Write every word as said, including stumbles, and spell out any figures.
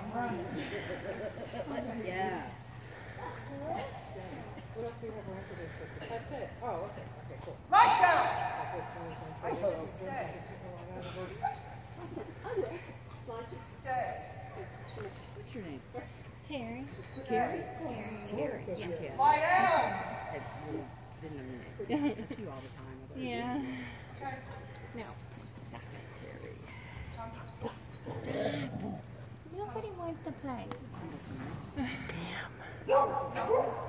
Yeah. What else do you have after this? That's it. Oh, okay. Okay, cool. Light go! I said stay. Stay. What's your name? Terry. Terry? Terry. Yeah. Lie down! I didn't know your name. I see you all the time. Yeah. Okay. No. Terry. Nobody wants to play. Damn.